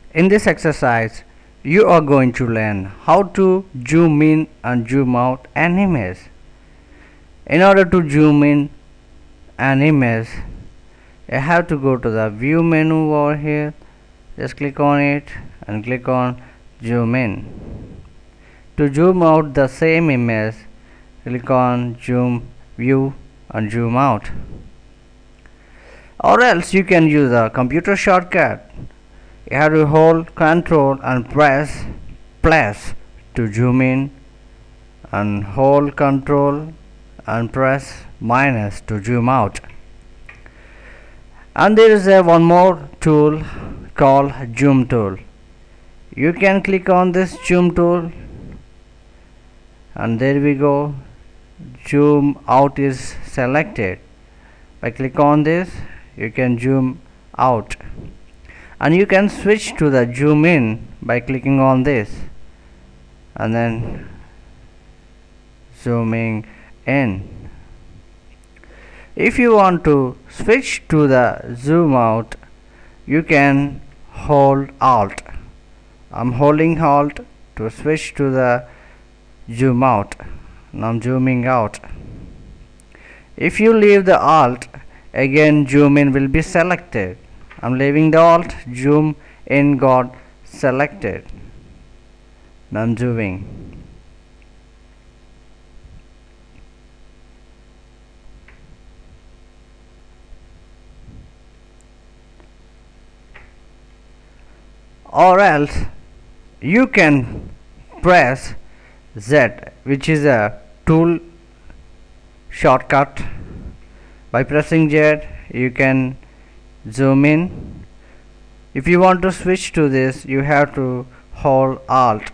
In this exercise, you are going to learn how to zoom in and zoom out an image. In order to zoom in an image, you have to go to the view menu over here. Just click on it and click on zoom in. To zoom out the same image, click on zoom view and zoom out. Or else you can use a computer shortcut. You have to hold Ctrl and press plus to zoom in, and hold Ctrl and press minus to zoom out. And there is one more tool called zoom tool. You can click on this zoom tool, and there we go, zoom out is selected. By click on this, you can zoom out, and you can switch to the zoom in by clicking on this and then zooming in. If you want to switch to the zoom out, you can hold Alt. I'm holding Alt to switch to the zoom out. Now I'm zooming out. If you leave the Alt, again zoom in will be selected. I'm leaving the Alt, zoom in got selected. Now I'm zooming. Or else you can press Z, which is a tool shortcut. By pressing Z, you can zoom in. If you want to switch to this, you have to hold Alt.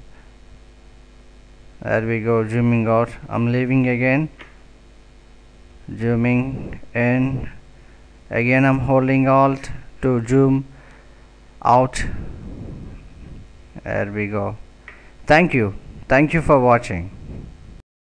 There we go, zooming out. I'm leaving again, zooming in. Again I'm holding Alt to zoom out. There we go. Thank you for watching.